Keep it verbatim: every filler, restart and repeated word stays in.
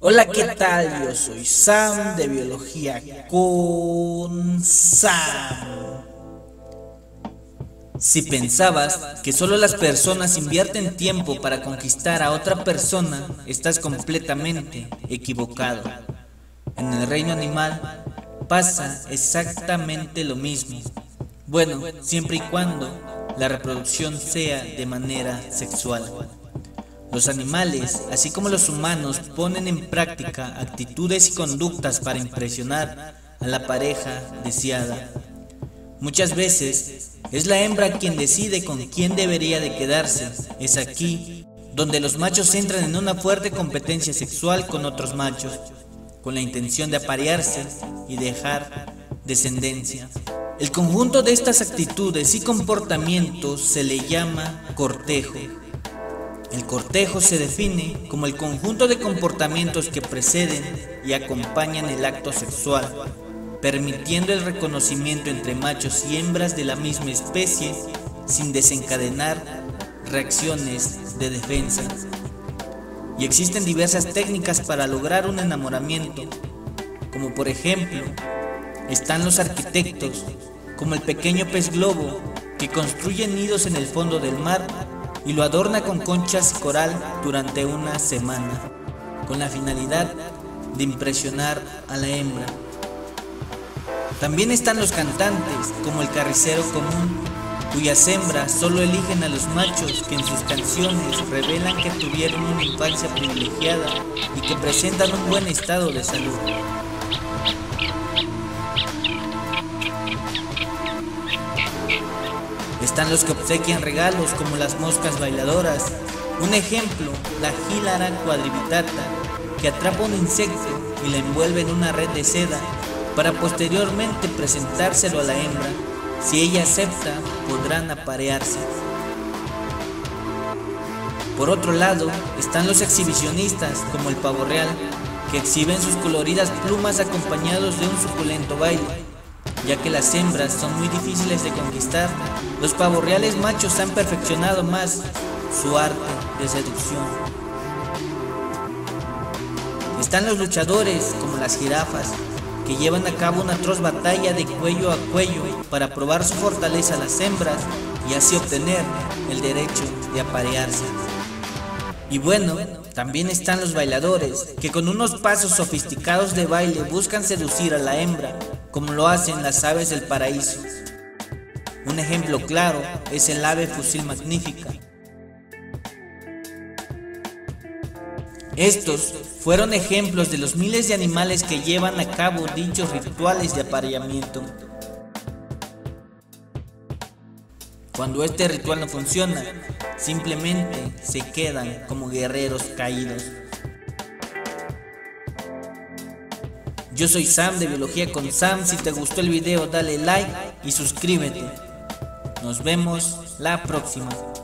Hola, ¿qué tal? Yo soy Sam de Biología con Sam. Si pensabas que solo las personas invierten tiempo para conquistar a otra persona, estás completamente equivocado. En el reino animal pasa exactamente lo mismo. Bueno, siempre y cuando la reproducción sea de manera sexual. Los animales, así como los humanos, ponen en práctica actitudes y conductas para impresionar a la pareja deseada. Muchas veces es la hembra quien decide con quién debería de quedarse. Es aquí donde los machos entran en una fuerte competencia sexual con otros machos, con la intención de aparearse y dejar descendencia. El conjunto de estas actitudes y comportamientos se le llama cortejo. El cortejo se define como el conjunto de comportamientos que preceden y acompañan el acto sexual, permitiendo el reconocimiento entre machos y hembras de la misma especie sin desencadenar reacciones de defensa. Y existen diversas técnicas para lograr un enamoramiento, como por ejemplo, están los arquitectos, como el pequeño pez globo, que construye nidos en el fondo del mar y lo adorna con conchas y coral durante una semana, con la finalidad de impresionar a la hembra. También están los cantantes, como el carricero común, cuyas hembras solo eligen a los machos que en sus canciones revelan que tuvieron una infancia privilegiada y que presentan un buen estado de salud. Están los que obsequian regalos, como las moscas bailadoras. Un ejemplo, la Gílara quadrivitata, que atrapa un insecto y la envuelve en una red de seda para posteriormente presentárselo a la hembra. Si ella acepta, podrán aparearse. Por otro lado, están los exhibicionistas, como el pavo real, que exhiben sus coloridas plumas acompañados de un suculento baile. Ya que las hembras son muy difíciles de conquistar, los pavorreales machos han perfeccionado más su arte de seducción. Están los luchadores, como las jirafas, que llevan a cabo una atroz batalla de cuello a cuello para probar su fortaleza a las hembras y así obtener el derecho de aparearse. Y bueno, también están los bailadores, que con unos pasos sofisticados de baile buscan seducir a la hembra, como lo hacen las aves del paraíso. Un ejemplo claro es el ave fusil magnífica. Estos fueron ejemplos de los miles de animales que llevan a cabo dichos rituales de apareamiento. Cuando este ritual no funciona, simplemente se quedan como guerreros caídos. Yo soy Sam de Biología con Sam. Si te gustó el video, dale like y suscríbete. Nos vemos la próxima.